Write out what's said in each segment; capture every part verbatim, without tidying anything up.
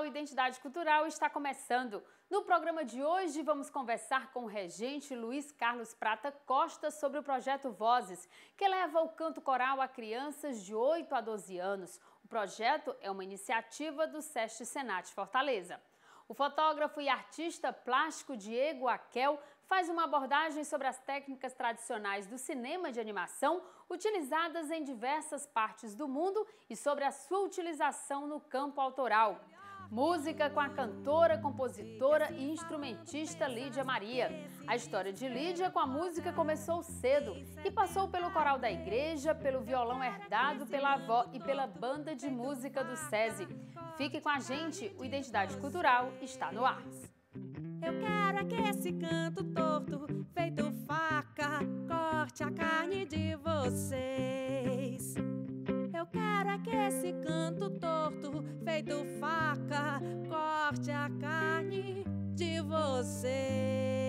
Identidade Cultural está começando. No programa de hoje, vamos conversar com o regente Luiz Carlos Prata Costa sobre o projeto Vozes, que leva o canto coral a crianças de oito a doze anos. O projeto é uma iniciativa do SESC Senat Fortaleza. O fotógrafo e artista plástico Diego Aquel faz uma abordagem sobre as técnicas tradicionais do cinema de animação utilizadas em diversas partes do mundo e sobre a sua utilização no campo autoral. Música com a cantora, compositora e instrumentista Lídia Maria. A história de Lídia com a música começou cedo e passou pelo coral da igreja, pelo violão herdado pela avó e pela banda de música do SESI. Fique com a gente, o Identidade Cultural está no ar. Eu quero é que esse canto torto, feito faca, corte a carne de vocês. Eu quero é que esse canto torto, feito faca, corte a carne de vocês.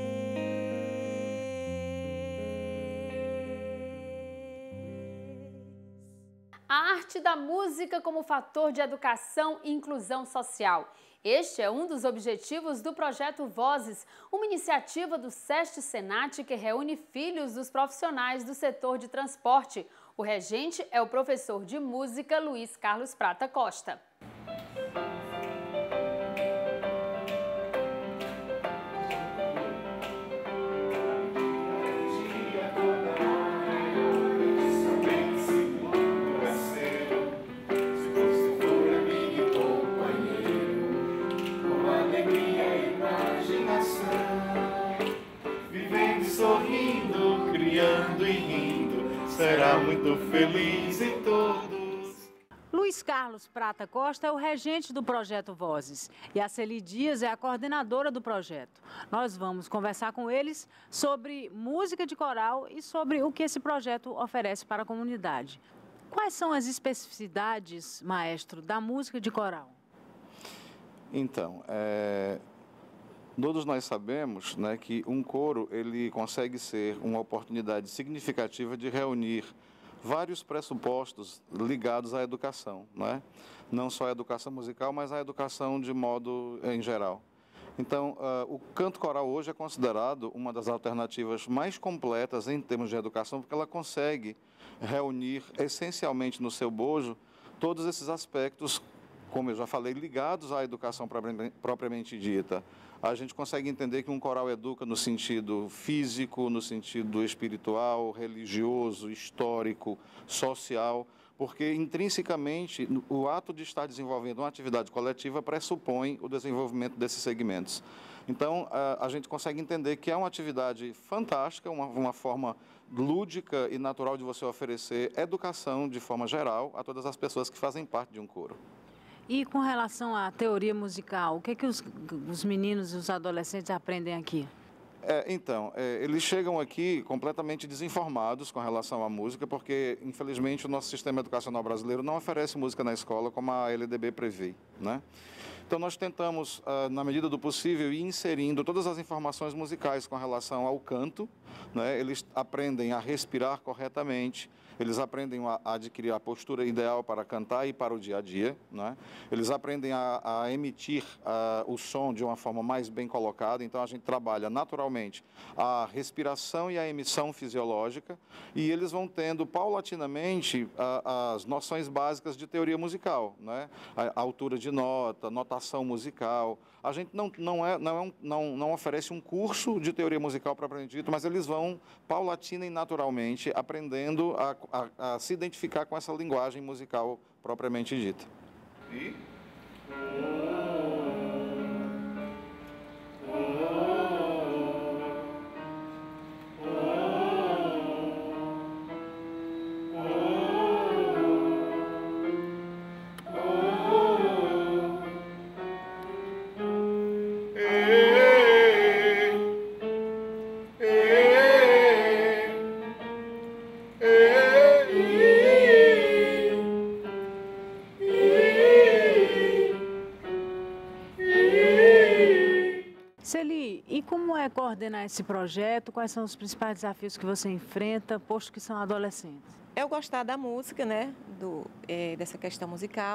A arte da música como fator de educação e inclusão social. Este é um dos objetivos do projeto Vozes, uma iniciativa do SESC Senat que reúne filhos dos profissionais do setor de transporte. O regente é o professor de música Luiz Carlos Prata Costa. Sorrindo, criando e rindo, será muito feliz em todos. Luiz Carlos Prata Costa é o regente do projeto Vozes e a Celi Dias é a coordenadora do projeto. Nós vamos conversar com eles sobre música de coral e sobre o que esse projeto oferece para a comunidade. Quais são as especificidades, maestro, da música de coral? Então, é... todos nós sabemos, né, que um coro ele consegue ser uma oportunidade significativa de reunir vários pressupostos ligados à educação, né? Não só a educação musical, mas a educação de modo em geral. Então, uh, o canto coral hoje é considerado uma das alternativas mais completas em termos de educação, porque ela consegue reunir essencialmente no seu bojo todos esses aspectos, como eu já falei, ligados à educação propriamente dita. A gente consegue entender que um coral educa no sentido físico, no sentido espiritual, religioso, histórico, social, porque intrinsecamente o ato de estar desenvolvendo uma atividade coletiva pressupõe o desenvolvimento desses segmentos. Então, a, a gente consegue entender que é uma atividade fantástica, uma, uma forma lúdica e natural de você oferecer educação de forma geral a todas as pessoas que fazem parte de um coro. E com relação à teoria musical, o que, é que os, os meninos e os adolescentes aprendem aqui? É, então, é, eles chegam aqui completamente desinformados com relação à música, porque, infelizmente, o nosso sistema educacional brasileiro não oferece música na escola como a L D B prevê, né? Então, nós tentamos, ah, na medida do possível, ir inserindo todas as informações musicais com relação ao canto, né? Eles aprendem a respirar corretamente, eles aprendem a adquirir a postura ideal para cantar e para o dia a dia, né? Eles aprendem a, a emitir uh, o som de uma forma mais bem colocada, então a gente trabalha naturalmente a respiração e a emissão fisiológica e eles vão tendo paulatinamente uh, as noções básicas de teoria musical, né? A, a altura de nota, notação musical. A gente não, não, é, não, é um, não, não oferece um curso de teoria musical propriamente dito, mas eles vão paulatina e naturalmente aprendendo a A, a se identificar com essa linguagem musical propriamente dita. E? Celi, e como é coordenar esse projeto? Quais são os principais desafios que você enfrenta, posto que são adolescentes? Eu gostar da música, né, do, é, dessa questão musical,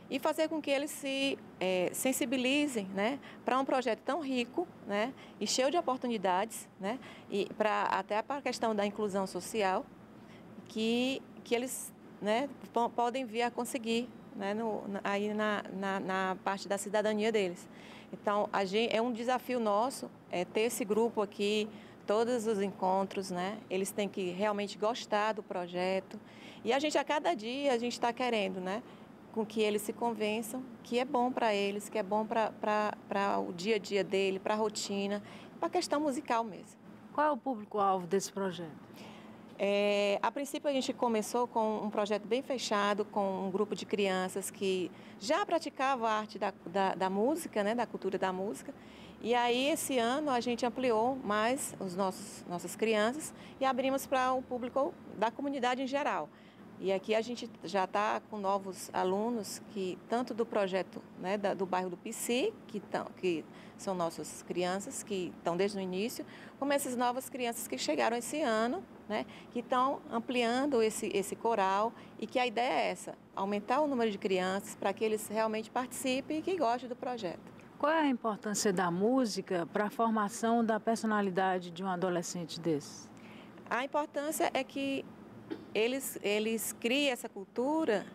e fazer com que eles se é, sensibilizem, né, para um projeto tão rico, né, e cheio de oportunidades, né, e pra, até para a questão da inclusão social, que, que eles, né, podem vir a conseguir, né, no, aí na, na, na parte da cidadania deles. Então, a gente, é um desafio nosso é, ter esse grupo aqui, todos os encontros, né, eles têm que realmente gostar do projeto. E a gente, a cada dia, a gente está querendo, né, com que eles se convençam que é bom para eles, que é bom para o dia a dia dele, para a rotina, para a questão musical mesmo. Qual é o público-alvo desse projeto? É, a princípio, a gente começou com um projeto bem fechado, com um grupo de crianças que já praticavam a arte da, da, da música, né, da cultura da música. E aí, esse ano, a gente ampliou mais os nossos, nossas crianças e abrimos para o público da comunidade em geral. E aqui a gente já está com novos alunos, que tanto do projeto, né, da, do bairro do Pici, que, tão, que são nossas crianças, que estão desde o início, como essas novas crianças que chegaram esse ano, né, que estão ampliando esse, esse coral, e que a ideia é essa, aumentar o número de crianças para que eles realmente participem e que gostem do projeto. Qual é a importância da música para a formação da personalidade de um adolescente desse? A importância é que eles, eles criem essa cultura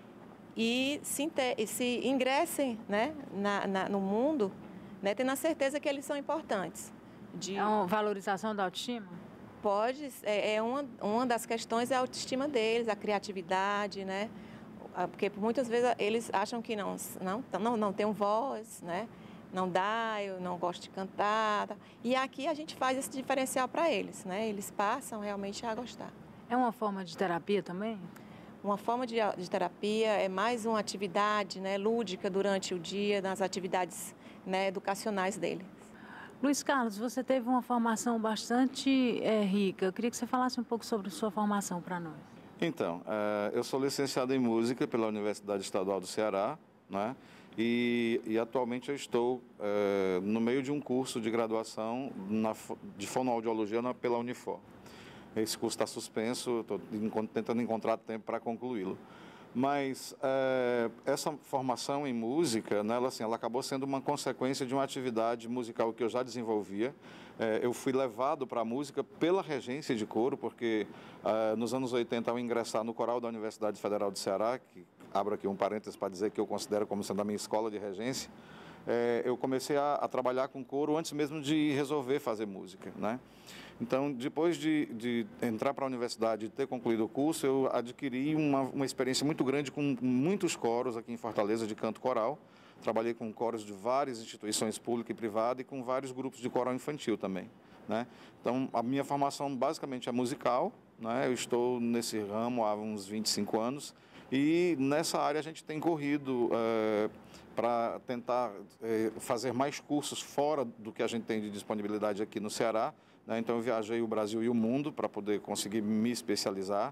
e se, se ingressem, né, na, na, no mundo, né, tendo a certeza que eles são importantes. De... É uma valorização da autoestima? Pode, é, é uma, uma das questões é a autoestima deles, a criatividade, né? Porque muitas vezes eles acham que não, não, não, não tem voz, né? Não dá, eu não gosto de cantar. E aqui a gente faz esse diferencial para eles, né? Eles passam realmente a gostar. É uma forma de terapia também? Uma forma de, de terapia é mais uma atividade, né, lúdica durante o dia, nas atividades, né, educacionais dele. Luiz Carlos, você teve uma formação bastante é, rica. Eu queria que você falasse um pouco sobre sua formação para nós. Então, eu sou licenciado em música pela Universidade Estadual do Ceará, né? E, e atualmente eu estou é, no meio de um curso de graduação na, de fonoaudiologia na, pela Unifor. Esse curso está suspenso, estou tentando encontrar tempo para concluí-lo. Mas é, essa formação em música, né, ela, assim, ela acabou sendo uma consequência de uma atividade musical que eu já desenvolvia. É, eu fui levado para a música pela regência de coro, porque é, nos anos oitenta, ao ingressar no coral da Universidade Federal do Ceará, que abro aqui um parênteses para dizer que eu considero como sendo a minha escola de regência, é, eu comecei a, a trabalhar com coro antes mesmo de resolver fazer música, né? Então, depois de, de entrar para a universidade e ter concluído o curso, eu adquiri uma, uma experiência muito grande com muitos coros aqui em Fortaleza de canto coral. Trabalhei com coros de várias instituições públicas e privadas e com vários grupos de coral infantil também, né? Então, a minha formação basicamente é musical, né? Eu estou nesse ramo há uns vinte e cinco anos e nessa área a gente tem corrido é, para tentar é, fazer mais cursos fora do que a gente tem de disponibilidade aqui no Ceará. Então, eu viajei o Brasil e o mundo para poder conseguir me especializar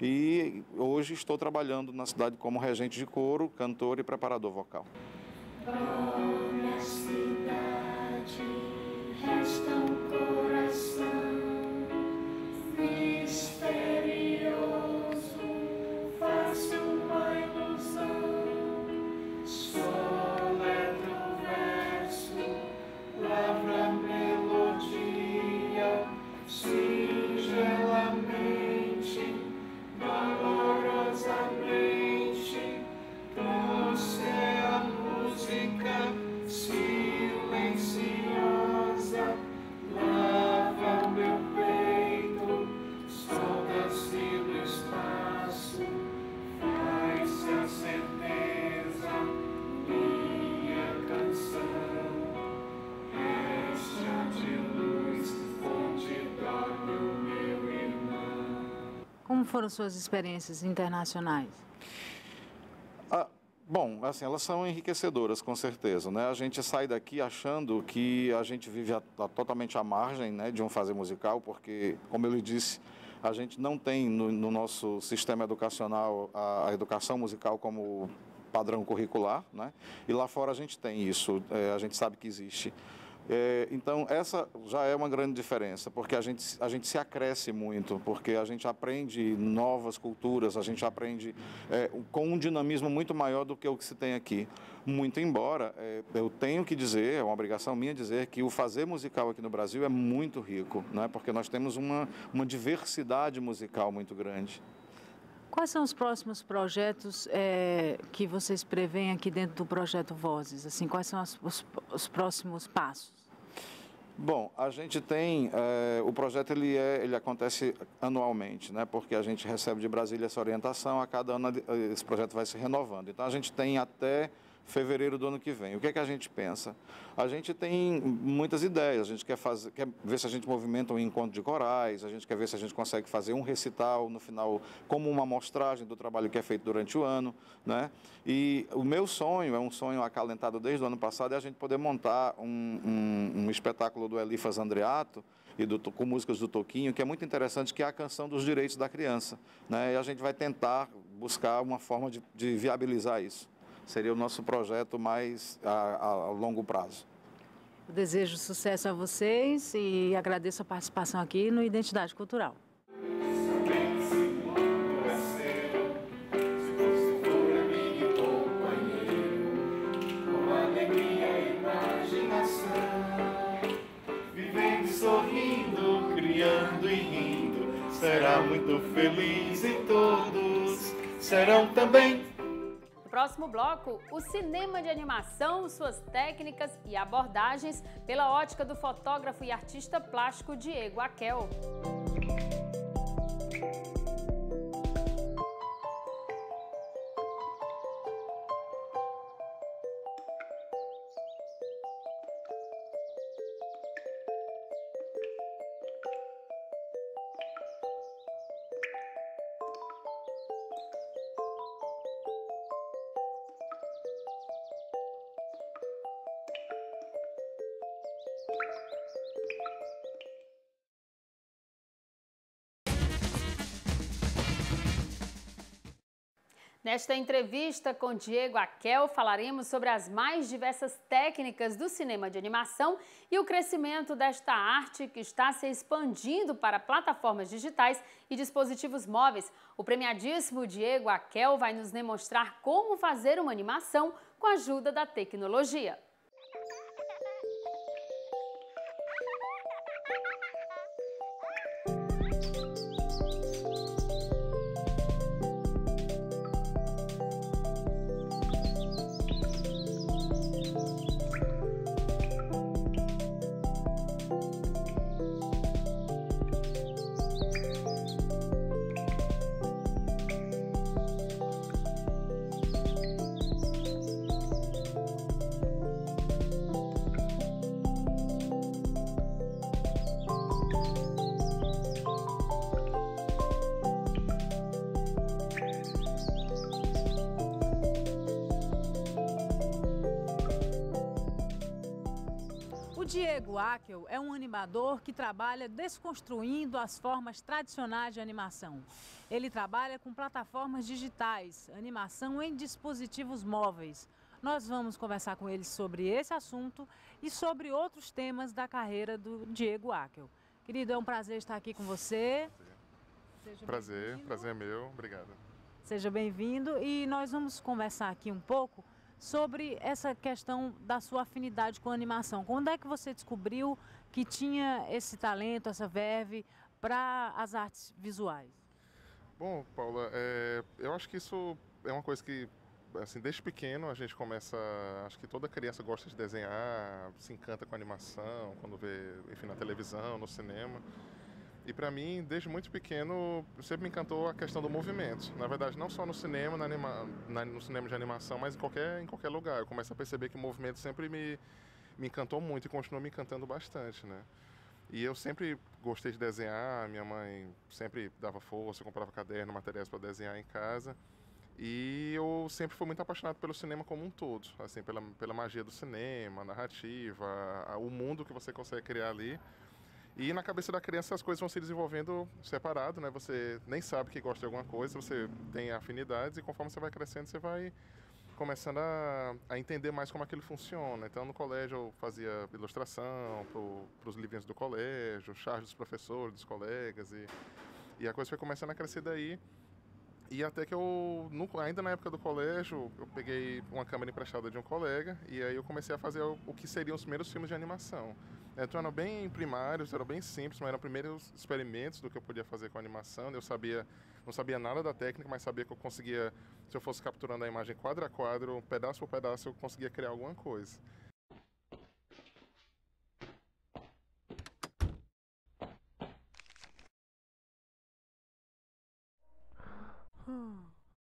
e hoje estou trabalhando na cidade como regente de coro, cantor e preparador vocal. Oh, minha cidade, resta um coração misterioso, faz uma ilusão, soletra o verso, lavra a melodia, singelamente, dolorosamente, trouxe a música silenciosa, lava meu peito, solta-se do espaço, faz-se a certeza, minha canção, resta de luz, onde dorme o meu irmão. Como foram suas experiências internacionais? Ah, bom, assim, elas são enriquecedoras, com certeza, né? A gente sai daqui achando que a gente vive a, a, totalmente à margem, né, de um fazer musical, porque, como eu lhe disse, a gente não tem no, no nosso sistema educacional a, a educação musical como padrão curricular, né? E lá fora a gente tem isso, é, a gente sabe que existe. É, então, essa já é uma grande diferença, porque a gente, a gente se acresce muito, porque a gente aprende novas culturas, a gente aprende é, com um dinamismo muito maior do que o que se tem aqui. Muito embora, é, eu tenho que dizer, é uma obrigação minha dizer, que o fazer musical aqui no Brasil é muito rico, né? Porque nós temos uma, uma diversidade musical muito grande. Quais são os próximos projetos é, que vocês preveem aqui dentro do Projeto Vozes? Assim, quais são as, os, os próximos passos? Bom, a gente tem, é, o projeto ele, é, ele acontece anualmente, né? Porque a gente recebe de Brasília essa orientação, a cada ano esse projeto vai se renovando. Então a gente tem até fevereiro do ano que vem. O que é que a gente pensa? A gente tem muitas ideias, a gente quer, fazer, quer ver se a gente movimenta um encontro de corais, a gente quer ver se a gente consegue fazer um recital no final, como uma amostragem do trabalho que é feito durante o ano, né? E o meu sonho, é um sonho acalentado desde o ano passado, é a gente poder montar um, um, um espetáculo do Elifas Andreato, e do, com músicas do Toquinho, que é muito interessante, que é a canção dos direitos da criança, né? E a gente vai tentar buscar uma forma de, de viabilizar isso. Seria o nosso projeto mais a, a longo prazo. Eu desejo sucesso a vocês e agradeço a participação aqui no Identidade Cultural. Vivendo, sorrindo, criando e rindo, será muito feliz e todos serão também. No próximo bloco, o cinema de animação, suas técnicas e abordagens pela ótica do fotógrafo e artista plástico Diego Aquel. Nesta entrevista com Diego Aquel, falaremos sobre as mais diversas técnicas do cinema de animação e o crescimento desta arte que está se expandindo para plataformas digitais e dispositivos móveis. O premiadíssimo Diego Aquel vai nos demonstrar como fazer uma animação com a ajuda da tecnologia. Diego Aquel é um animador que trabalha desconstruindo as formas tradicionais de animação. Ele trabalha com plataformas digitais, animação em dispositivos móveis. Nós vamos conversar com ele sobre esse assunto e sobre outros temas da carreira do Diego Aquel. Querido, é um prazer estar aqui com você. Seja prazer, prazer é meu. Obrigado. Seja bem-vindo e nós vamos conversar aqui um pouco sobre essa questão da sua afinidade com a animação. Quando é que você descobriu que tinha esse talento, essa verve para as artes visuais? Bom, Paula, é, eu acho que isso é uma coisa que, assim, desde pequeno a gente começa, acho que toda criança gosta de desenhar, se encanta com a animação, quando vê, enfim, na televisão, no cinema. E para mim, desde muito pequeno, sempre me encantou a questão do movimento. Na verdade, não só no cinema, na anima, na, no cinema de animação, mas em qualquer, em qualquer lugar. Eu começo a perceber que o movimento sempre me, me encantou muito e continua me encantando bastante, né? E eu sempre gostei de desenhar, minha mãe sempre dava força, comprava caderno, materiais para desenhar em casa. E eu sempre fui muito apaixonado pelo cinema como um todo, assim, pela, pela magia do cinema, a narrativa, a, o mundo que você consegue criar ali. E na cabeça da criança as coisas vão se desenvolvendo separado, né? Você nem sabe que gosta de alguma coisa, você tem afinidades e conforme você vai crescendo, você vai começando a, a entender mais como aquilo funciona. Então, no colégio eu fazia ilustração para os livrinhos do colégio, charge dos professores, dos colegas, e, e a coisa foi começando a crescer daí. E até que eu, no, ainda na época do colégio, eu peguei uma câmera emprestada de um colega e aí eu comecei a fazer o, o que seriam os primeiros filmes de animação. Então eram bem primários, eram bem simples, mas eram primeiros experimentos do que eu podia fazer com a animação. Eu sabia, não sabia nada da técnica, mas sabia que eu conseguia, se eu fosse capturando a imagem quadro a quadro, pedaço por pedaço, eu conseguia criar alguma coisa. Hmm.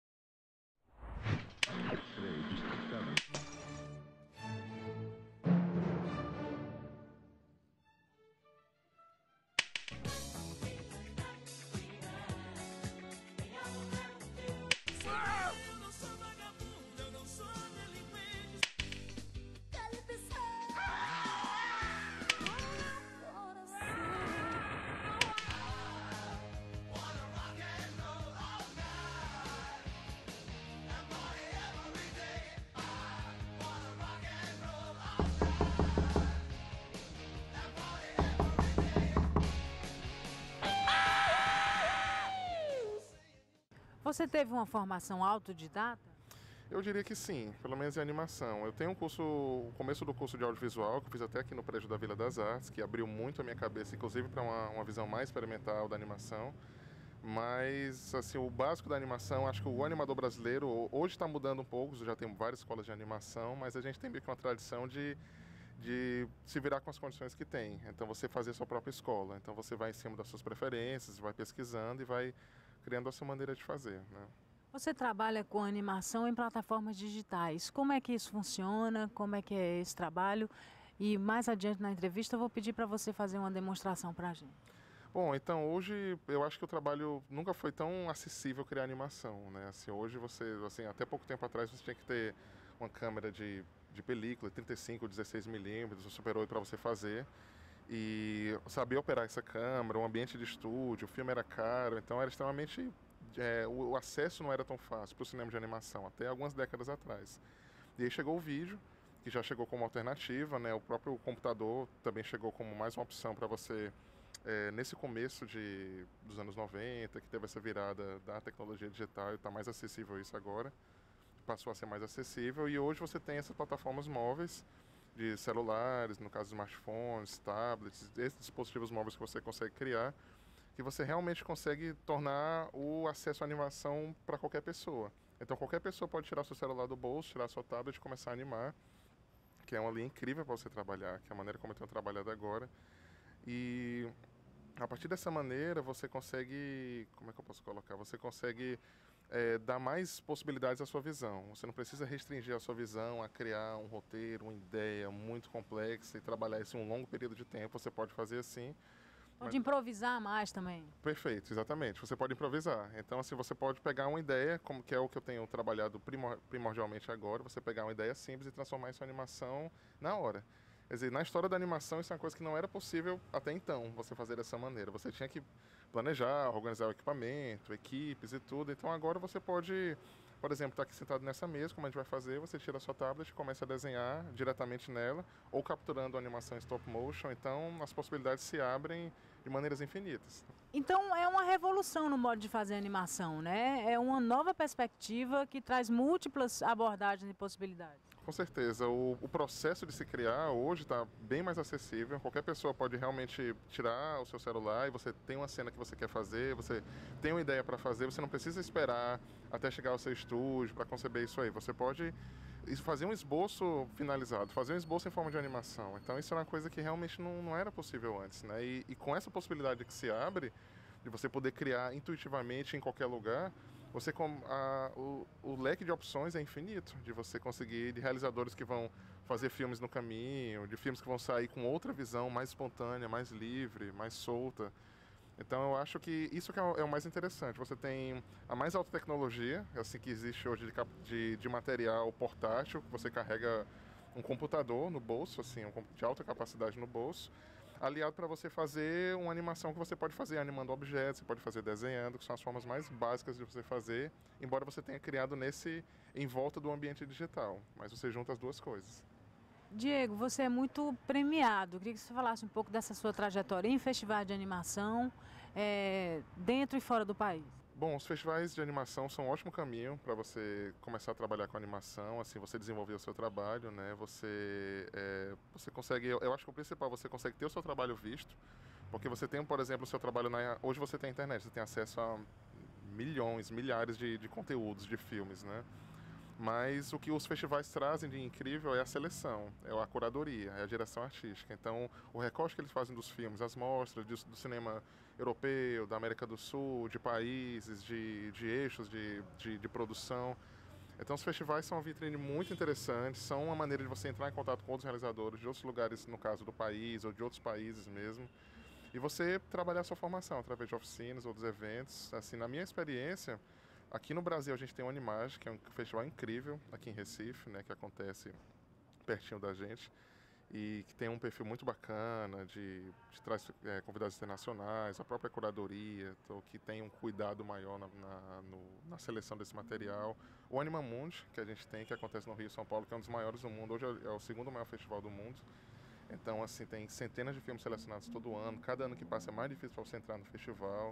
Você teve uma formação autodidata? Eu diria que sim, pelo menos em animação. Eu tenho um curso, o começo do curso de audiovisual, que eu fiz até aqui no prédio da Vila das Artes, que abriu muito a minha cabeça, inclusive para uma, uma visão mais experimental da animação. Mas, assim, o básico da animação, acho que o animador brasileiro hoje está mudando um pouco, já tem várias escolas de animação, mas a gente tem meio que uma tradição de, de se virar com as condições que tem. Então, você fazer a sua própria escola. Então, você vai em cima das suas preferências, vai pesquisando e vai criando a sua maneira de fazer, né? Você trabalha com animação em plataformas digitais. Como é que isso funciona? Como é que é esse trabalho? E mais adiante na entrevista eu vou pedir para você fazer uma demonstração para a gente. Bom, então hoje eu acho que o trabalho nunca foi tão acessível criar animação, né? Assim, hoje você, assim, até pouco tempo atrás você tinha que ter uma câmera de, de película, trinta e cinco, dezesseis milímetros, um Super oito para você fazer. E saber operar essa câmera, um ambiente de estúdio, o filme era caro, então era extremamente... É, o, o acesso não era tão fácil para o cinema de animação, até algumas décadas atrás. E aí chegou o vídeo, que já chegou como alternativa, né? O próprio computador também chegou como mais uma opção para você, é, nesse começo de, dos anos noventa, que teve essa virada da tecnologia digital, e está mais acessível isso agora, passou a ser mais acessível, e hoje você tem essas plataformas móveis, de celulares, no caso smartphones, tablets, esses dispositivos móveis que você consegue criar, que você realmente consegue tornar o acesso à animação para qualquer pessoa. Então qualquer pessoa pode tirar seu celular do bolso, tirar sua tablet e começar a animar, que é uma linha incrível para você trabalhar, que é a maneira como eu tenho trabalhado agora. E a partir dessa maneira você consegue, como é que eu posso colocar? Você consegue É, dar mais possibilidades à sua visão. Você não precisa restringir a sua visão a criar um roteiro, uma ideia muito complexa e trabalhar isso em um longo período de tempo. Você pode fazer assim. Pode mas... improvisar mais também. Perfeito, exatamente. Você pode improvisar. Então, assim, você pode pegar uma ideia, como que é o que eu tenho trabalhado primor primordialmente agora, você pegar uma ideia simples e transformar isso em animação na hora. Quer dizer, na história da animação, isso é uma coisa que não era possível até então, você fazer dessa maneira. Você tinha que planejar, organizar o equipamento, equipes e tudo. Então agora você pode, por exemplo, estar aqui sentado nessa mesa, como a gente vai fazer, você tira a sua tablet e começa a desenhar diretamente nela, ou capturando a animação em stop motion. Então as possibilidades se abrem de maneiras infinitas. Então é uma revolução no modo de fazer animação, né? É uma nova perspectiva que traz múltiplas abordagens e possibilidades. Com certeza. O, o processo de se criar hoje está bem mais acessível. Qualquer pessoa pode realmente tirar o seu celular e você tem uma cena que você quer fazer, você tem uma ideia para fazer, você não precisa esperar até chegar ao seu estúdio para conceber isso aí. Você pode fazer um esboço finalizado, fazer um esboço em forma de animação. Então isso é uma coisa que realmente não, não era possível antes, né? E, e com essa possibilidade que se abre, de você poder criar intuitivamente em qualquer lugar, você com a, o, o leque de opções é infinito, de você conseguir, de realizadores que vão fazer filmes no caminho, de filmes que vão sair com outra visão mais espontânea, mais livre, mais solta. Então eu acho que isso que é o, é o mais interessante. Você tem a mais alta tecnologia, assim que existe hoje de, de, de material portátil, que você carrega um computador no bolso, assim, um de alta capacidade no bolso. aliado para você fazer uma animação que você pode fazer animando objetos, você pode fazer desenhando, que são as formas mais básicas de você fazer, embora você tenha criado nesse, em volta do ambiente digital, mas você junta as duas coisas. Diego, você é muito premiado. Eu queria que você falasse um pouco dessa sua trajetória em festivais de animação, é, dentro e fora do país. Bom, os festivais de animação são um ótimo caminho para você começar a trabalhar com animação, assim, você desenvolver o seu trabalho, né? Você, é, você consegue, eu, eu acho que o principal, você consegue ter o seu trabalho visto, porque você tem, por exemplo, o seu trabalho na... Hoje você tem internet, você tem acesso a milhões, milhares de, de conteúdos, de filmes, né? Mas o que os festivais trazem de incrível é a seleção, é a curadoria, é a direção artística. Então, o recorte que eles fazem dos filmes, as mostras do, do cinema europeu, da América do Sul, de países, de, de eixos de, de, de produção. Então, os festivais são uma vitrine muito interessante, são uma maneira de você entrar em contato com outros realizadores de outros lugares, no caso do país, ou de outros países mesmo. E você trabalhar a sua formação através de oficinas ou dos eventos. Assim, na minha experiência, aqui no Brasil a gente tem o Animage, que é um festival incrível aqui em Recife, né, que acontece pertinho da gente e que tem um perfil muito bacana, de, de traz é, convidados internacionais, a própria curadoria, então, que tem um cuidado maior na, na, no, na seleção desse material. O Animamundi, que a gente tem, que acontece no Rio e São Paulo, que é um dos maiores do mundo, hoje é o segundo maior festival do mundo. Então, assim, tem centenas de filmes selecionados todo ano, cada ano que passa é mais difícil para você entrar no festival.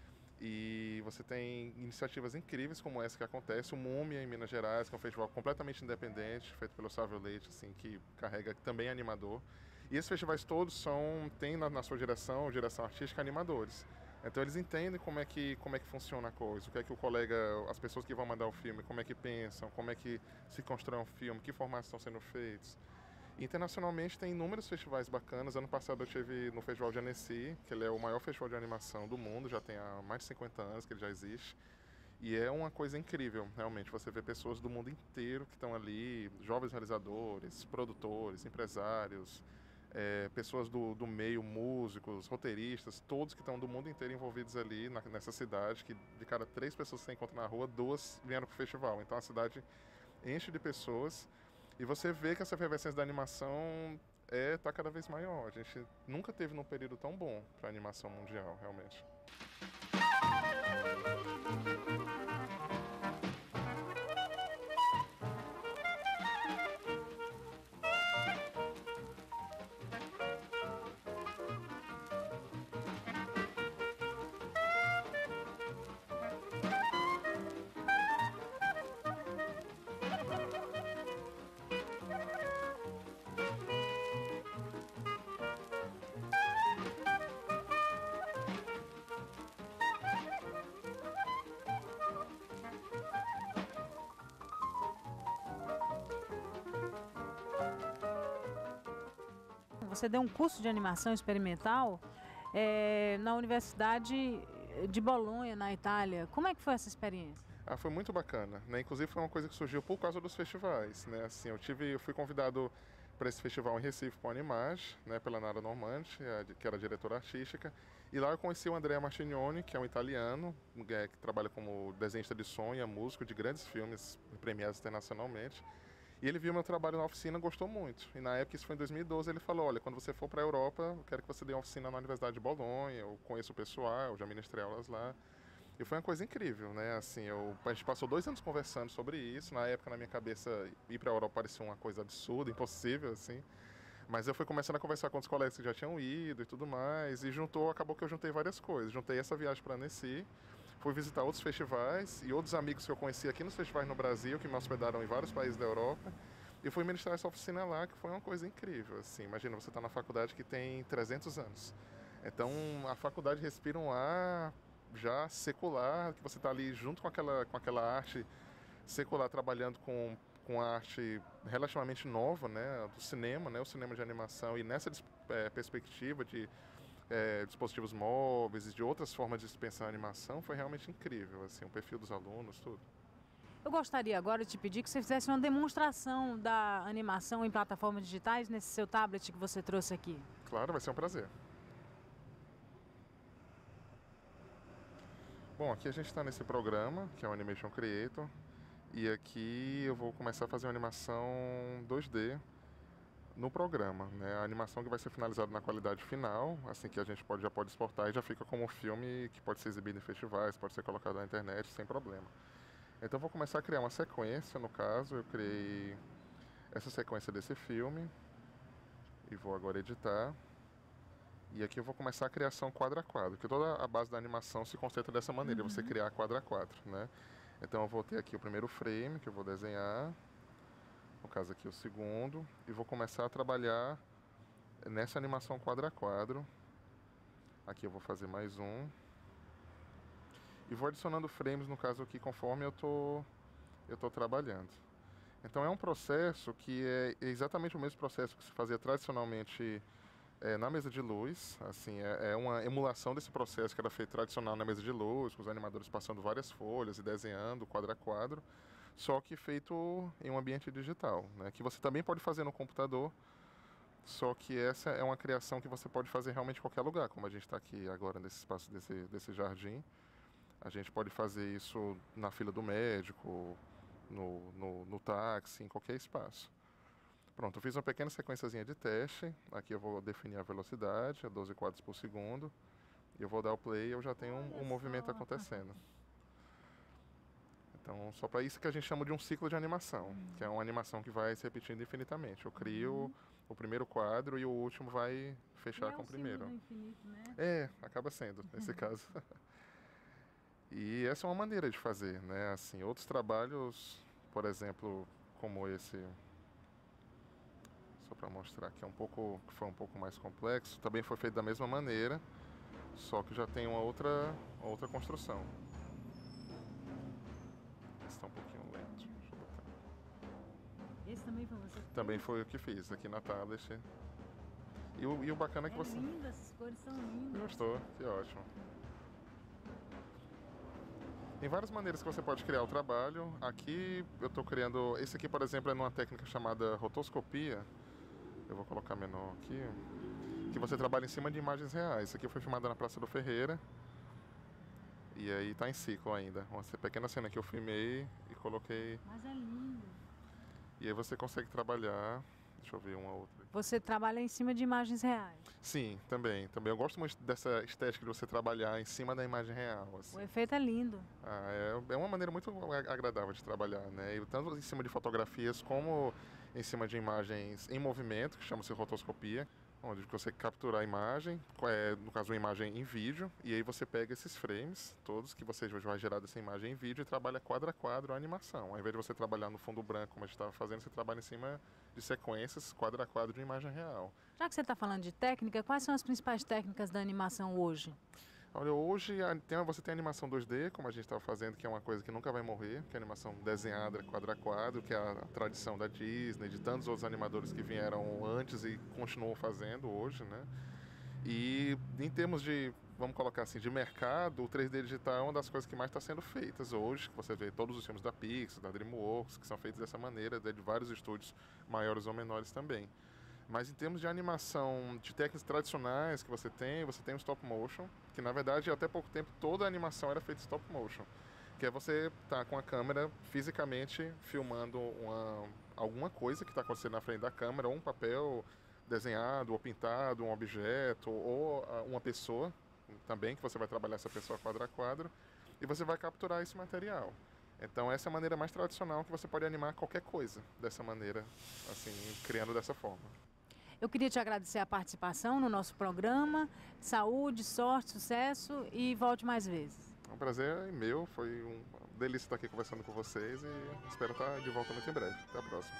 E você tem iniciativas incríveis como essa que acontece, o Múmia em Minas Gerais, que é um festival completamente independente, feito pelo Sávio Leite, assim, que carrega também animador. E esses festivais todos são, têm na, na sua direção, direção artística, animadores. Então eles entendem como é, que, como é que funciona a coisa, o que é que o colega, as pessoas que vão mandar o filme, como é que pensam, como é que se constrói um filme, que formatos estão sendo feitos. Internacionalmente tem inúmeros festivais bacanas. Ano passado eu estive no Festival de Annecy, que ele é o maior festival de animação do mundo, já tem há mais de cinquenta anos que ele já existe. E é uma coisa incrível, realmente. Você vê pessoas do mundo inteiro que estão ali, jovens realizadores, produtores, empresários, é, pessoas do, do meio, músicos, roteiristas, todos que estão do mundo inteiro envolvidos ali na, nessa cidade, que de cada três pessoas que você encontra na rua, duas vieram para o festival. Então a cidade enche de pessoas. E você vê que essa efervescência da animação é, tá cada vez maior. A gente nunca teve num período tão bom para a animação mundial, realmente. Você deu um curso de animação experimental é, na Universidade de Bolonha, na Itália. Como é que foi essa experiência? Ah, foi muito bacana, né? Inclusive foi uma coisa que surgiu por causa dos festivais, né? Assim, eu tive, eu fui convidado para esse festival em Recife com a Animage, né? Pela Nara Normandi, que era a diretora artística, e lá eu conheci o Andrea Martignoni, que é um italiano, é, que trabalha como desenhista de som e músico de grandes filmes premiados internacionalmente. E ele viu meu trabalho na oficina, gostou muito. E na época, isso foi em dois mil e doze, ele falou, olha, quando você for para a Europa, eu quero que você dê uma oficina na Universidade de Bolonha, eu conheço o pessoal, eu já ministrei aulas lá. E foi uma coisa incrível, né? Assim, eu, a gente passou dois anos conversando sobre isso. Na época, na minha cabeça, ir para a Europa parecia uma coisa absurda, impossível, assim. Mas eu fui começando a conversar com os colegas que já tinham ido e tudo mais. E juntou, acabou que eu juntei várias coisas. Juntei essa viagem para Annecy, fui visitar outros festivais e outros amigos que eu conheci aqui nos festivais no Brasil, que me hospedaram em vários países da Europa. E fui ministrar essa oficina lá, que foi uma coisa incrível, assim. Imagina, você está na faculdade que tem trezentos anos. Então, a faculdade respira um ar já secular, que você está ali junto com aquela, com aquela arte secular, trabalhando com, com a arte relativamente nova, né, do cinema, né, o cinema de animação. E nessa é, perspectiva de é, dispositivos móveis e de outras formas de pensar a animação, foi realmente incrível, assim, o perfil dos alunos, tudo. Eu gostaria agora de te pedir que você fizesse uma demonstração da animação em plataformas digitais nesse seu tablet que você trouxe aqui. Claro, vai ser um prazer. Bom, aqui a gente está nesse programa, que é o Animation Creator, e aqui eu vou começar a fazer uma animação dois D no programa, né? A animação que vai ser finalizada na qualidade final, assim que a gente pode, já pode exportar e já fica como um filme que pode ser exibido em festivais, pode ser colocado na internet sem problema. Então eu vou começar a criar uma sequência, no caso, eu criei essa sequência desse filme e vou agora editar. E aqui eu vou começar a criação quadro a quadro, porque toda a base da animação se concentra dessa maneira, uhum. Você criar quadro a quadro, né? Então eu vou ter aqui o primeiro frame que eu vou desenhar, no caso aqui o segundo, e vou começar a trabalhar nessa animação quadro a quadro. Aqui eu vou fazer mais um. E vou adicionando frames, no caso aqui, conforme eu tô, eu tô trabalhando. Então é um processo que é exatamente o mesmo processo que se fazia tradicionalmente é, na mesa de luz. Assim, é, é uma emulação desse processo que era feito tradicional na mesa de luz, com os animadores passando várias folhas e desenhando quadro a quadro, só que feito em um ambiente digital, né? Que você também pode fazer no computador, só que essa é uma criação que você pode fazer realmente em qualquer lugar, como a gente está aqui agora nesse espaço desse, desse jardim. A gente pode fazer isso na fila do médico, no, no, no táxi, em qualquer espaço. Pronto, eu fiz uma pequena sequenciazinha de teste. Aqui eu vou definir a velocidade, a doze quadros por segundo. E eu vou dar o play e eu já tenho um, um movimento acontecendo. Então, só para isso que a gente chama de um ciclo de animação, uhum. Que é uma animação que vai se repetindo infinitamente. Eu crio uhum. o primeiro quadro e o último vai fechar e com é o primeiro. Infinito, né? É, acaba sendo, nesse caso. E essa é uma maneira de fazer, né? Assim, outros trabalhos, por exemplo, como esse, só para mostrar que é um pouco, que foi um pouco mais complexo, também foi feito da mesma maneira, só que já tem uma outra, uma outra construção. Esse está um pouquinho lento. Deixa eu botar. Esse também foi você? Também foi o que fiz aqui na tablet. E o, e o bacana é que é você... lindo, essas cores são lindas. Gostou? Que ótimo. Tem várias maneiras que você pode criar o trabalho. Aqui eu estou criando... Esse aqui, por exemplo, é numa técnica chamada rotoscopia. Eu vou colocar menor aqui. Que você trabalha em cima de imagens reais. Isso aqui foi filmado na Praça do Ferreira. E aí está em ciclo ainda. Uma pequena cena que eu filmei e coloquei... Mas é lindo. E aí você consegue trabalhar... Deixa eu ver uma outra. Você trabalha em cima de imagens reais? Sim, também. também. Eu gosto muito dessa estética de você trabalhar em cima da imagem real. Assim. O efeito é lindo. Ah, é, é uma maneira muito agradável de trabalhar, né? E tanto em cima de fotografias como em cima de imagens em movimento, que chama-se rotoscopia, onde você captura a imagem, é, no caso uma imagem em vídeo, e aí você pega esses frames todos que você vai gerar dessa imagem em vídeo e trabalha quadro a quadro a animação. Ao invés de você trabalhar no fundo branco, como a gente estava fazendo, você trabalha em cima de sequências quadro a quadro de imagem real. Já que você está falando de técnica, quais são as principais técnicas da animação hoje? Olha, hoje tem, você tem a animação dois D, como a gente estava fazendo, que é uma coisa que nunca vai morrer, que é a animação desenhada quadro a quadro, que é a, a tradição da Disney, de tantos outros animadores que vieram antes e continuam fazendo hoje, né? E em termos de, vamos colocar assim, de mercado, o três D digital é uma das coisas que mais está sendo feitas hoje, que você vê todos os filmes da Pixar, da DreamWorks, que são feitos dessa maneira, de vários estúdios maiores ou menores também. Mas em termos de animação, de técnicas tradicionais que você tem, você tem o stop motion, que na verdade até pouco tempo toda a animação era feita stop motion. Que é você estar tá com a câmera fisicamente filmando uma, alguma coisa que está acontecendo na frente da câmera, ou um papel desenhado ou pintado, um objeto, ou uma pessoa também, que você vai trabalhar essa pessoa quadro a quadro, e você vai capturar esse material. Então essa é a maneira mais tradicional que você pode animar qualquer coisa dessa maneira, assim, criando dessa forma. Eu queria te agradecer a participação no nosso programa. Saúde, sorte, sucesso e volte mais vezes. É um prazer meu, foi uma delícia estar aqui conversando com vocês e espero estar de volta muito em breve. Até a próxima.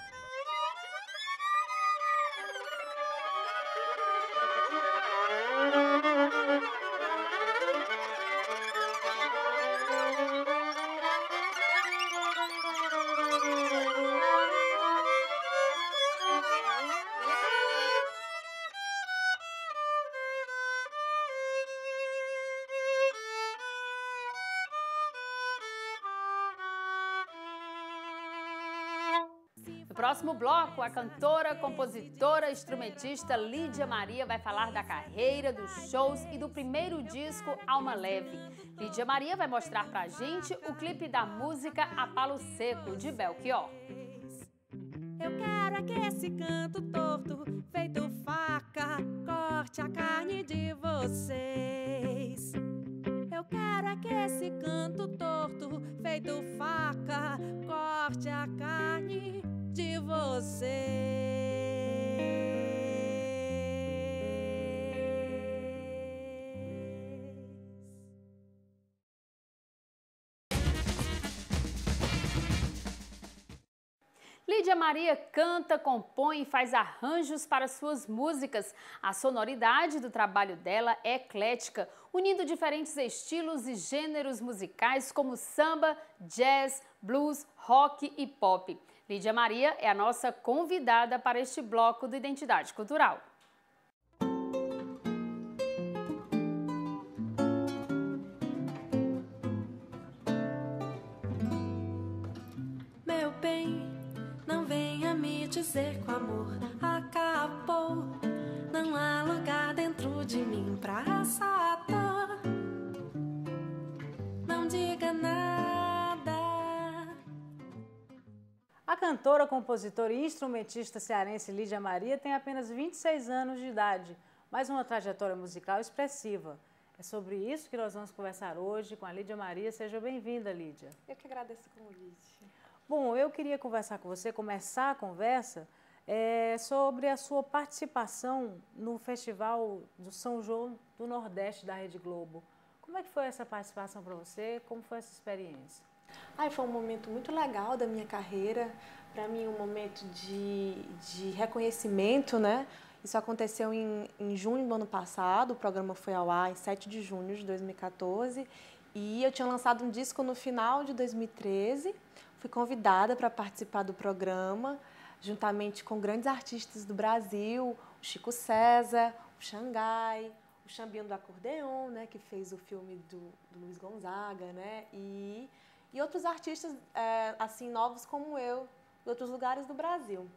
No próximo bloco, a cantora, compositora, instrumentista Lídia Maria vai falar da carreira, dos shows e do primeiro disco Alma Leve. Lídia Maria vai mostrar pra gente o clipe da música A Palo Seco, de Belchior. Eu quero é que esse canto torto, feito faca, corte a carne de vocês. Eu quero é que esse canto torto, feito faca, corte a carne de vocês. Lídia Maria canta, compõe e faz arranjos para suas músicas. A sonoridade do trabalho dela é eclética, unindo diferentes estilos e gêneros musicais como samba, jazz, blues, rock e pop. Lídia Maria é a nossa convidada para este bloco do Identidade Cultural. Meu bem, não venha me dizer que o amor acabou. Não há lugar dentro de mim pra essa dor. Não diga nada. A cantora, compositora e instrumentista cearense Lídia Maria tem apenas vinte e seis anos de idade, mas uma trajetória musical expressiva. É sobre isso que nós vamos conversar hoje com a Lídia Maria. Seja bem-vinda, Lídia. Eu que agradeço o convite. Bom, eu queria conversar com você, começar a conversa é, sobre a sua participação no Festival do São João do Nordeste da Rede Globo. Como é que foi essa participação para você? Como foi essa experiência? Ai, foi um momento muito legal da minha carreira. Para mim, um momento de, de reconhecimento, né? Isso aconteceu em, em junho do ano passado, o programa foi ao ar em sete de junho de dois mil e quatorze. E eu tinha lançado um disco no final de dois mil e treze. Fui convidada para participar do programa, juntamente com grandes artistas do Brasil, o Chico César, o Xangai, o Xambinho do Acordeon, né, que fez o filme do, do Luiz Gonzaga, né, e, e outros artistas é, assim novos como eu, de outros lugares do Brasil.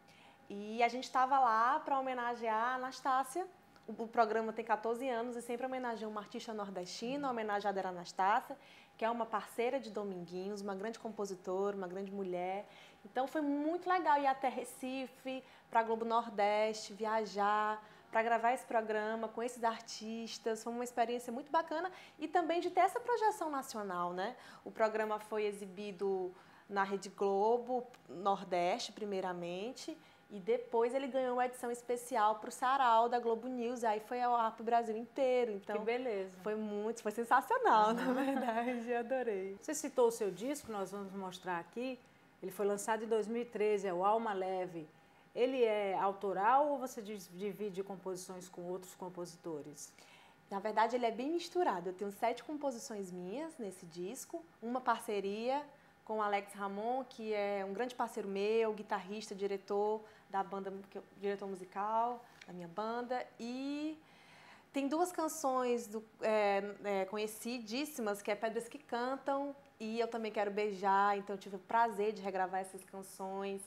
E a gente estava lá para homenagear a Anastácia. O, o programa tem quatorze anos e sempre homenageia uma artista nordestina, a homenageada era a Anastácia, que é uma parceira de Dominguinhos, uma grande compositora, uma grande mulher. Então foi muito legal ir até Recife, para a Globo Nordeste, viajar, para gravar esse programa com esses artistas. Foi uma experiência muito bacana e também de ter essa projeção nacional, né? O programa foi exibido na Rede Globo Nordeste, primeiramente, e depois ele ganhou uma edição especial para o Sarau da Globo News, aí foi ao ar para o Brasil inteiro. Então, que beleza. Foi muito, foi sensacional, uhum. Na verdade, adorei. Você citou o seu disco, nós vamos mostrar aqui. Ele foi lançado em dois mil e treze, é o Alma Leve. Ele é autoral ou você divide composições com outros compositores? Na verdade, ele é bem misturado. Eu tenho sete composições minhas nesse disco, uma parceria com o Alex Ramon, que é um grande parceiro meu, guitarrista, diretor da banda, diretor musical da minha banda. E tem duas canções do, é, é, conhecidíssimas, que é Pedras que Cantam e Eu Também Quero Beijar, então eu tive o prazer de regravar essas canções.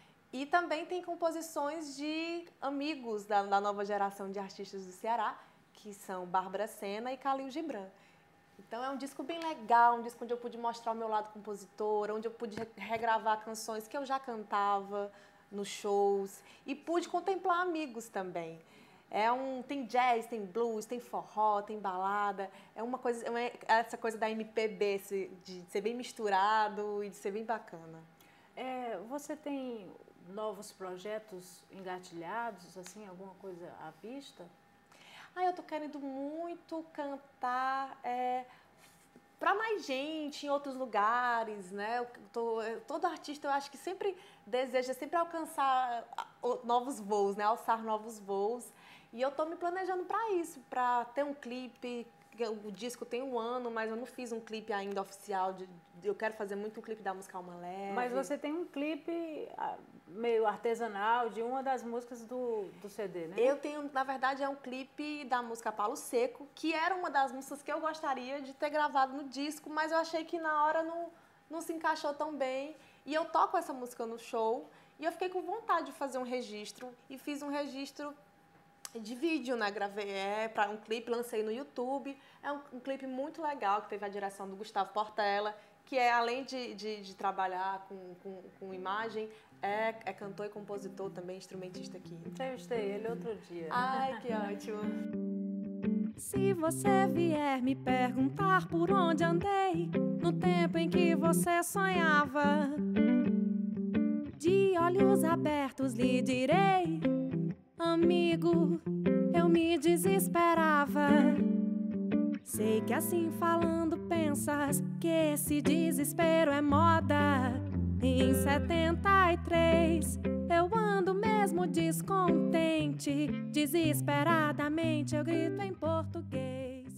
E também tem composições de amigos da, da nova geração de artistas do Ceará, que são Bárbara Sena e Khalil Gibran. Então é um disco bem legal, um disco onde eu pude mostrar o meu lado compositor, onde eu pude regravar canções que eu já cantava nos shows e pude contemplar amigos também. É um, tem jazz, tem blues, tem forró, tem balada, é uma coisa, é essa coisa da M P B, de ser bem misturado e de ser bem bacana. É, você tem novos projetos engatilhados, assim, alguma coisa à vista? Ah, eu tô querendo muito cantar é, para mais gente, em outros lugares, né? Eu tô, todo artista, eu acho que sempre deseja sempre alcançar novos voos, né? Alçar novos voos. E eu tô me planejando para isso, para ter um clipe. O disco tem um ano, mas eu não fiz um clipe ainda oficial. De, de, eu quero fazer muito um clipe da música Alma Leve. Mas você tem um clipe meio artesanal de uma das músicas do, do C D, né? Eu tenho, na verdade, é um clipe da música Palo Seco, que era uma das músicas que eu gostaria de ter gravado no disco, mas eu achei que na hora não, não se encaixou tão bem. E eu toco essa música no show e eu fiquei com vontade de fazer um registro e fiz um registro de vídeo, né? Gravei é, para um clipe, lancei no YouTube. É um, um clipe muito legal, que teve a direção do Gustavo Portela, que é, além de, de, de trabalhar com, com, com imagem, é, é cantor e compositor também, instrumentista aqui. Entrevistei ele outro dia. Ai, que ótimo. Se você vier me perguntar por onde andei no tempo em que você sonhava, de olhos abertos lhe direi, amigo, eu me desesperava. Sei que assim falando pensas que esse desespero é moda. Em setenta e três eu ando mesmo descontente, desesperadamente eu grito em português.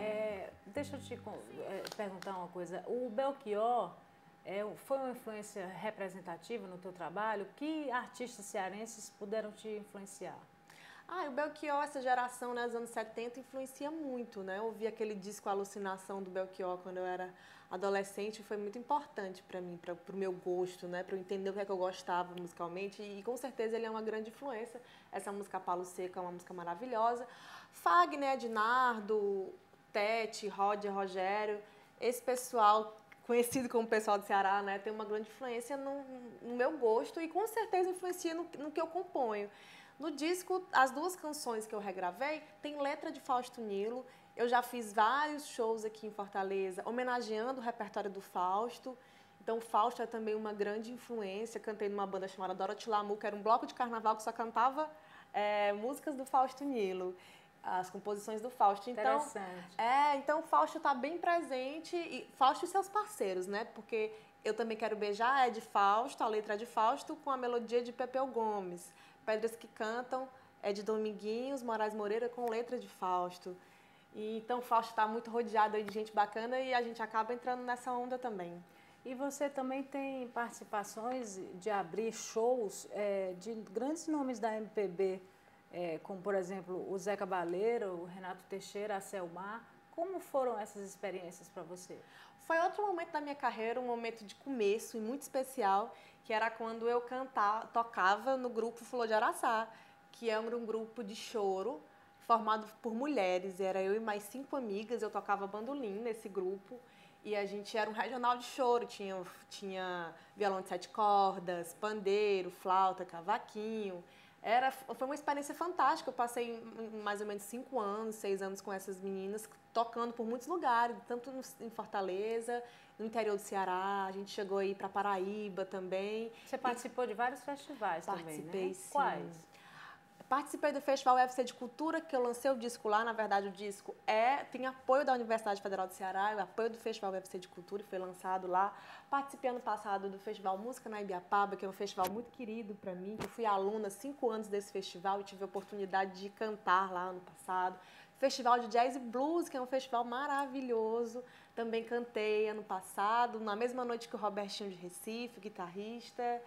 É, deixa eu te é, perguntar uma coisa. O Belchior é, foi uma influência representativa no teu trabalho? Que artistas cearenses puderam te influenciar? Ah, o Belchior, essa geração, né, dos anos setenta, influencia muito, né? Eu ouvi aquele disco Alucinação do Belchior quando eu era adolescente, foi muito importante para mim, para o meu gosto, né? Para eu entender o que é que eu gostava musicalmente, e com certeza ele é uma grande influência. Essa música Palo Seco é uma música maravilhosa. Fagner, Ednardo, Tete, Roger, Rogério, esse pessoal conhecido como pessoal do Ceará, né, tem uma grande influência no, no meu gosto e com certeza influencia no, no que eu componho. No disco, as duas canções que eu regravei tem letra de Fausto Nilo. Eu já fiz vários shows aqui em Fortaleza, homenageando o repertório do Fausto. Então, o Fausto é também uma grande influência. Cantei numa banda chamada Dorothy Lamu, que era um bloco de carnaval que só cantava é, músicas do Fausto Nilo, as composições do Fausto. Então, interessante. É, então o Fausto está bem presente, e Fausto e seus parceiros, né? Porque Eu Também Quero Beijar é de Fausto, a letra é de Fausto, com a melodia de Pepeu Gomes. Pedras que Cantam é de Dominguinhos Moraes Moreira, com letra de Fausto. E, então, o Fausto está muito rodeado aí de gente bacana e a gente acaba entrando nessa onda também. E você também tem participações de abrir shows é, de grandes nomes da M P B, é, como, por exemplo, o Zé Cabaleiro, o Renato Teixeira, a Selmar. Como foram essas experiências para você? Foi outro momento da minha carreira, um momento de começo e muito especial, que era quando eu cantava, tocava no grupo Flor de Araçá, que é um grupo de choro formado por mulheres. Era eu e mais cinco amigas, eu tocava bandolim nesse grupo e a gente era um regional de choro, tinha, tinha violão de sete cordas, pandeiro, flauta, cavaquinho. Era, foi uma experiência fantástica. Eu passei mais ou menos cinco anos, seis anos com essas meninas, tocando por muitos lugares, tanto em Fortaleza, no interior do Ceará. A gente chegou aí para Paraíba também. Você participou de vários festivais Participei, também, né? sim. Quais? Participei do Festival U F C de Cultura, que eu lancei o disco lá. Na verdade, o disco é, tem apoio da Universidade Federal do Ceará, o apoio do Festival U F C de Cultura, foi lançado lá. Participei ano passado do Festival Música na Ibiapaba, que é um festival muito querido para mim. Eu fui aluna cinco anos desse festival e tive a oportunidade de cantar lá ano passado. Festival de Jazz e Blues, que é um festival maravilhoso. Também cantei ano passado, na mesma noite que o Robertinho de Recife, guitarrista.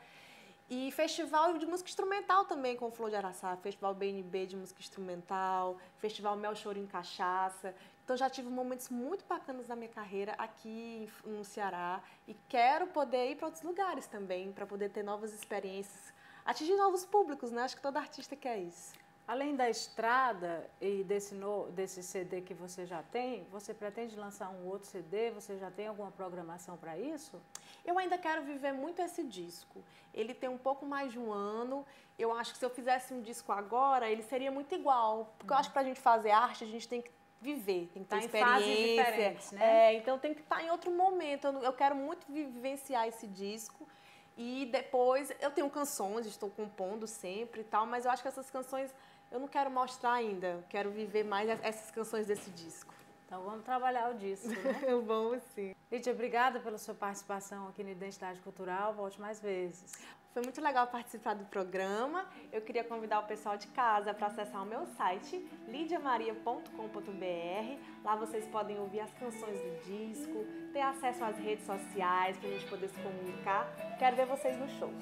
E festival de música instrumental também, com o Flor de Araçá, Festival B N B de música instrumental, Festival Mel Choro em Cachaça. Então já tive momentos muito bacanas na minha carreira aqui no Ceará e quero poder ir para outros lugares também, para poder ter novas experiências, atingir novos públicos, né? Acho que todo artista quer isso. Além da estrada e desse, no, desse C D que você já tem, você pretende lançar um outro C D? Você já tem alguma programação para isso? Eu ainda quero viver muito esse disco. Ele tem um pouco mais de um ano. Eu acho que se eu fizesse um disco agora, ele seria muito igual. Porque eu acho que para a gente fazer arte, a gente tem que viver, tem que ter tá experiência. Em fases diferentes, né? É, então tem que estar em outro momento. Eu, eu quero muito vivenciar esse disco. E depois, eu tenho canções, estou compondo sempre e tal, mas eu acho que essas canções eu não quero mostrar ainda. Eu quero viver mais essas canções desse disco. Então vamos trabalhar o disco, né? Vamos sim. Lídia, obrigada pela sua participação aqui no Identidade Cultural. Volte mais vezes. Foi muito legal participar do programa. Eu queria convidar o pessoal de casa para acessar o meu site, lidia maria ponto com ponto br. Lá vocês podem ouvir as canções do disco, ter acesso às redes sociais para a gente poder se comunicar. Quero ver vocês nos shows.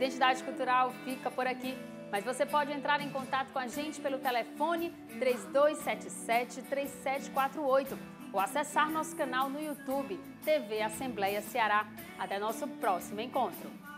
Identidade Cultural fica por aqui, mas você pode entrar em contato com a gente pelo telefone três dois sete sete, três sete quatro oito ou acessar nosso canal no YouTube, T V Assembleia Ceará. Até nosso próximo encontro.